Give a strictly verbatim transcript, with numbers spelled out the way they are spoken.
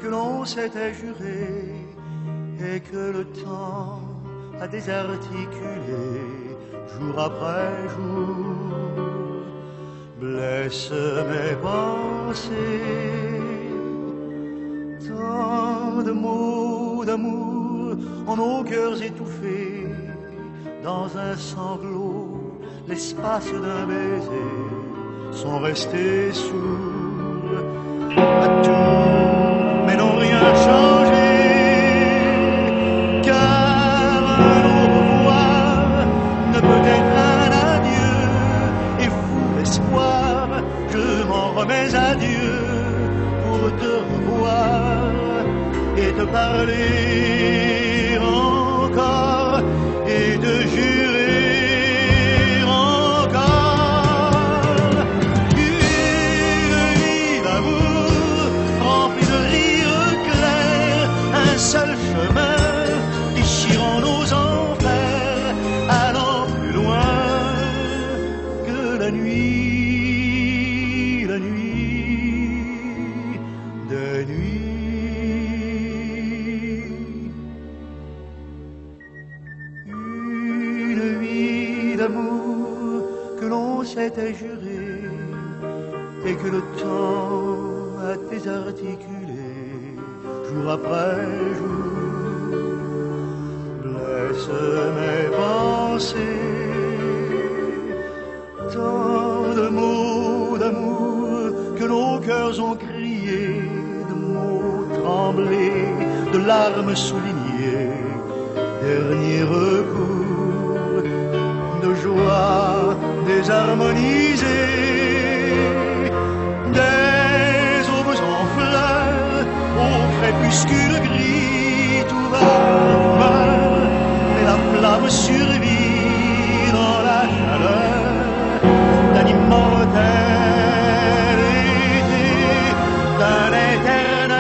que l'on s'était juré et que le temps a désarticulé jour après jour, blesse mes pensées. Tant de mots d'amour en nos cœurs étouffés, dans un sanglot, l'espace d'un baiser, sont restés sourds à tout, mais n'ont rien changé. Car un au revoir ne peut être un adieu, et fou d'espoir, je m'en remets à Dieu pour te revoir et te parler encore et te jurer encore une vie d'amour remplie de rires clairs, un seul chemin déchirant nos enfers, allant plus loin que la nuit, la nuit des nuits. D'amour que l'on s'était juré et que le temps a désarticulé jour après jour, blesse mes pensées. Tant de mots d'amour que nos cœurs ont criés, de mots tremblés, de larmes soulignées, dernier recours, de joie désharmonisée, des aubes en fleurs, au crépuscule gris, tout va meurt, mais la flamme survit dans la chaleur d'un immortel été, d'un éternel